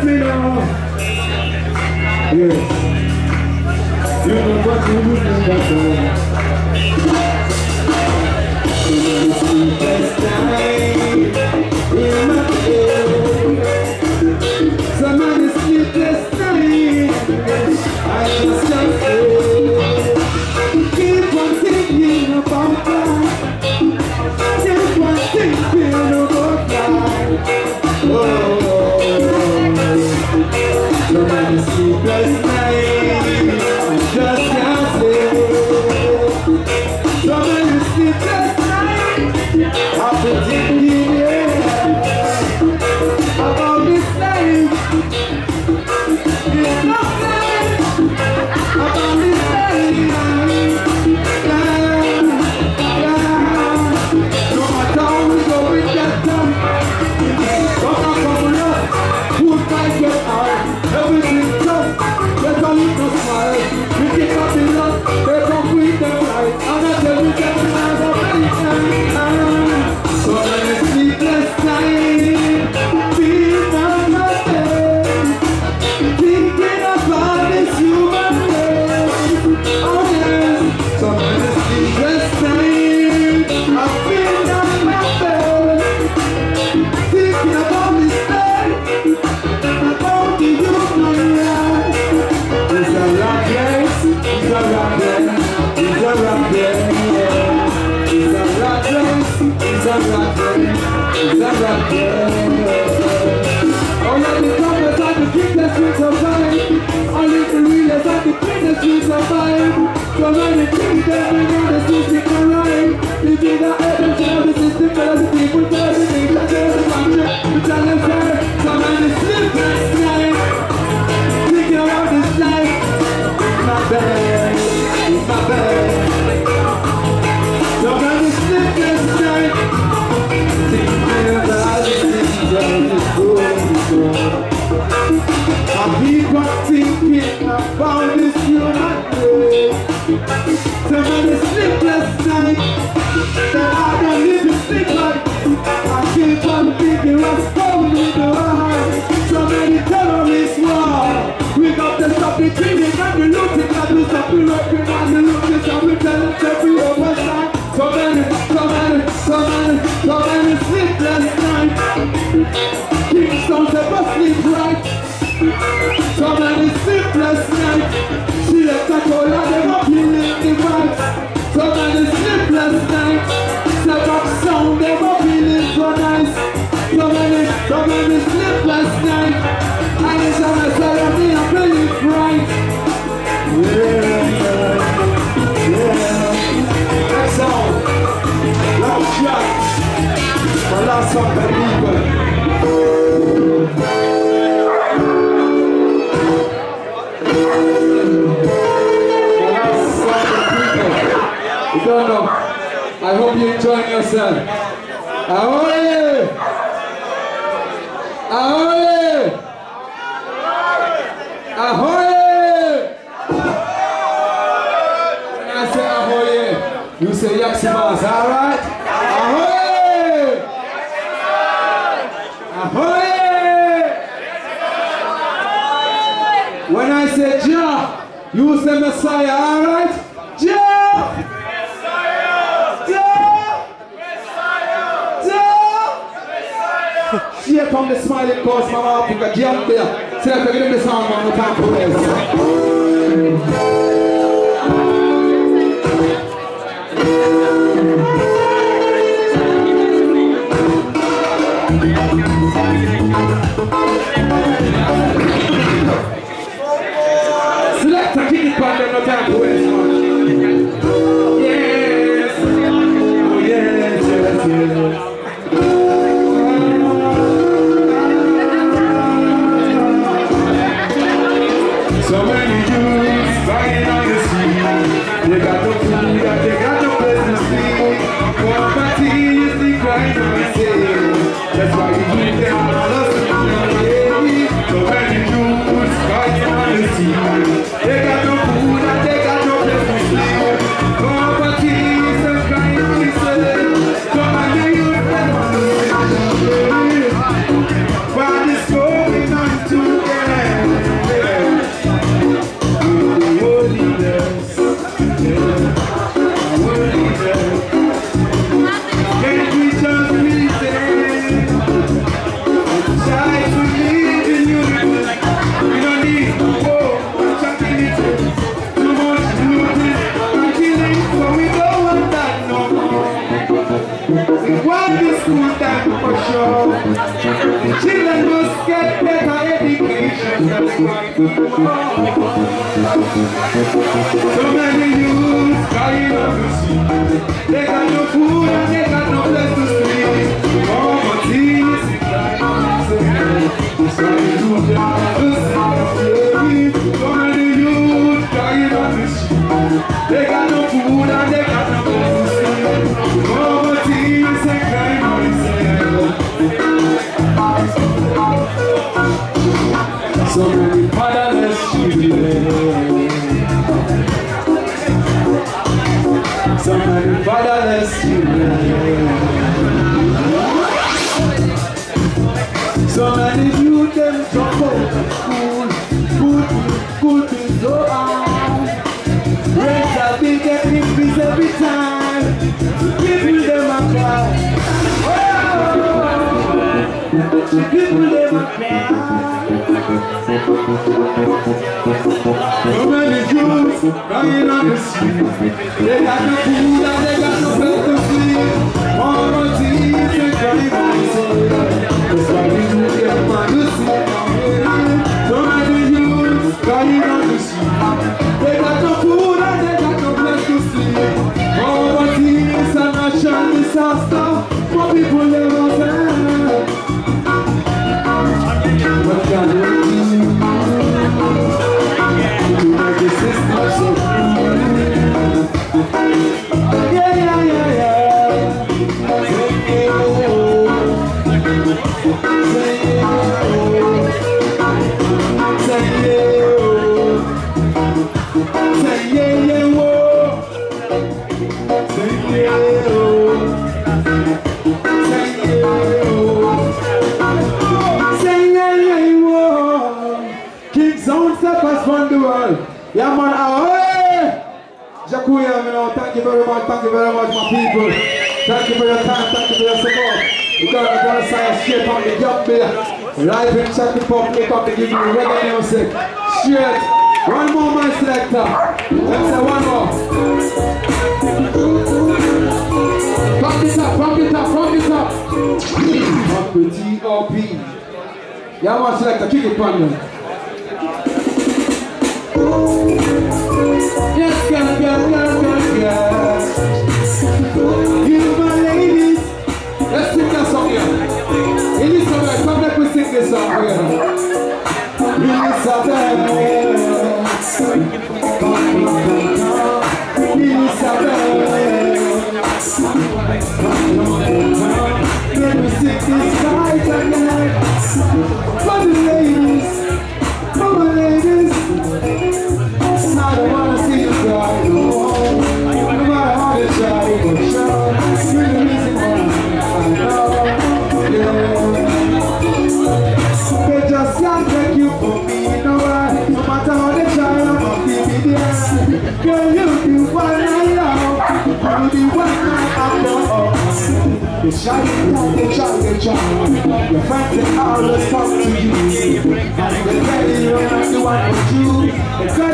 me now. Yes. You know what you do in that door. Sleepless night in my bed. Some of the sleepless night I just keep on thinking about that. Keep on thinking about that. Oh, so many sleepless nights I just can't sleep. So many sleepless nights I've been thinking, about this life. It's not life about this life. No matter how we go with that time, gonna come up, good guys get hard, everything tough, there's a little smile, we keep up the love, they come with them right, and I tell you that I'm a very time. So many sleepless nights, being on my bed, thinking about this human race. Oh yes, so many sleepless nights, I've been on my bed, thinking about this life, about the human race. It's a rock race, it's a rock race, it's a rock race, it's a rock race, it's a rock race, it's a rock race. Only the toughest and the quickest will survive. Only the realest and the greatest will survive. So many things that we know the system can rhyme. Living the evidence of the system, but the people tell the things that they're the country. We tell them fair. So many sleepless nights, thinking about this life. It's my bad, it's my bad. So many sleepless nights, thinking about the things that is going on. I keep on thinking about this human race. So many sleepless nights that I don't even sleep like. I keep on thinking what's going on. So many terrorist war. We got to stop the killing and the looting, got to stop the raping and the looting, and we tell them to be oversight. So many sleepless nights. Kingston said but sleep right. So many sleepless nights. Select a cola, they were feeling the vibes. So many sleepless nights. Step up sound, they were feeling so nice. So many sleepless nights. And it's on a ceremony, I'm feeling right. Yeah. Next song. Last shot. My last song, the people. You don't know. I hope you're enjoying yourself. Ahoy! Ahoy! Ahoy! When I say ahoy, you say Yaximas, alright? Ahoy! Ahoy! When I say Jah, you say Messiah, alright? Jah! Here come the smiling boss, Mama Africa, jump there. See if I can give the song one more time for this. Select a kitty pan, no time for this. Yes. Oh yes, yes, yes. So many youths by many youths crying on the street. They got no food and they got no place to sleep. Poverty is in life. So many youths crying on the street. They got no food and they got no place to sleep. Poverty is a crime on itself. So many fatherless children. So many fatherless children. So many youth them drop out of school. School fees so high. Rents are big and increase every time. People them a cry. People them a cry. So many youths crying on the street. They got no food and they got no place to sleep. Poverty is a crime on itself. That's why we do get man to sleep. So many youths crying on the street. They got no food and they got no place to sleep. Poverty is a national disaster for people never say. What can we do? To make the system so cool. Yeah. Say yeah, yeah, man, ahoy! Jakuya, thank you very much, my people. Thank you for your time, thank you for your support. We're gonna say a straight on the jump there. Live in Czech Republic, up to give you reggae music. Straight. One more, my selector. Let's say one more. Pump it up. Up with T.O.P. Yeah, one selector, kick it, partner. Yes, girl. You my ladies. Let's sing that song here. Elizabeth, come back, we sing this song here. Elizabeth. Let me sing this night again. For the ladies. I don't wanna see you cry no more. No matter how they try, you go show. You're the reason why I know. They just can't take you for me, no way. No matter how they try, I'm gonna be there. Girl, you the one I love. You the one I love. They try. Your friends they always come to you. And they tell you I'm the one for you.